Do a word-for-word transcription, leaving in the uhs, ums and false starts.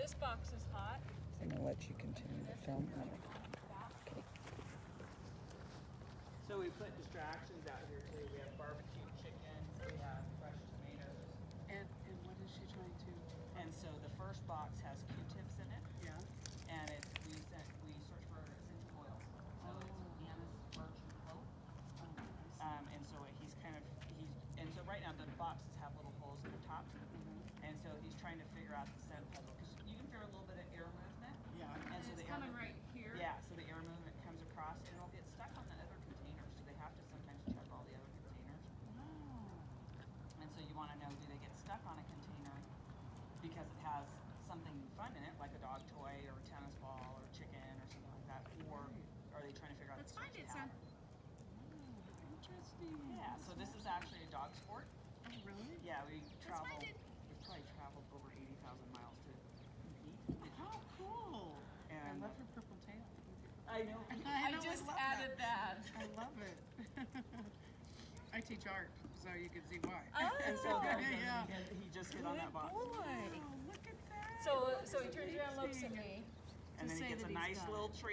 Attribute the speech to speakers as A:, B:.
A: this box is hot.
B: I'm gonna let you continue to film. Okay.
C: So we put distractions out here too. We have barbecue chicken, we have fresh tomatoes.
D: And, and what is she trying to?
C: And so the first box has Q-tips in it.
D: Yeah.
C: And it's, we sent, we search for essential oils. So
D: Oh.
C: it's anise, birch, and clove.
D: Oh, I see.
C: Um, and so he's kind of, he's, and so right now the boxes have little holes in the top.
D: Mhm.
C: And so he's trying to figure out the scent puzzle. Because you can hear a little bit of air movement.
D: Yeah.
C: And so
A: It's
C: the air
A: coming
C: movement-
A: right here.
C: Yeah, so the air movement comes across and it'll get stuck on the other containers. So they have to sometimes check all the other containers.
D: Wow.
C: And so you want to know, do they get stuck on a container because it has something fun in it, like a dog toy or a tennis ball or chicken or something like that, or are they trying to figure out
A: Let's
C: the
A: find
C: search
A: it, son.
C: pattern?
D: Oh, interesting.
C: Yeah, so this is actually a dog sport.
D: Oh, really?
C: Yeah, we travel,
A: find it.
C: we've probably traveled over eighty thousand miles to compete.
D: How cool.
C: And
D: I love her purple tail.
C: I know.
A: I,
D: know,
A: just
D: love
A: added that.
D: I love it. I teach art, so you can see why.
A: Oh.
C: And so there he,
D: Yeah.
C: goes. he just hit on that box.
A: Boy.
D: Wow, look at that.
A: So,
D: That
A: so
D: is
A: he turns around and looks at
D: amazing.
A: me.
C: And
D: To
C: then
D: say
C: he gets
D: that
C: a
D: he's
C: nice
D: done
C: little
D: it.
C: treat.